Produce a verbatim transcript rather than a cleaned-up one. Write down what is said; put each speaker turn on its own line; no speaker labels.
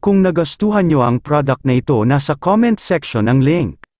Kung nagustuhan nyo ang product na ito, nasa comment section ang link.